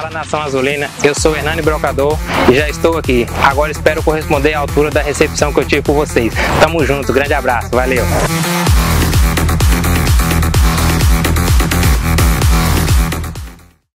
Fala, nação azulina, eu sou Hernani Brocador e já estou aqui. Agora espero corresponder à altura da recepção que eu tive por vocês. Tamo junto, grande abraço, valeu!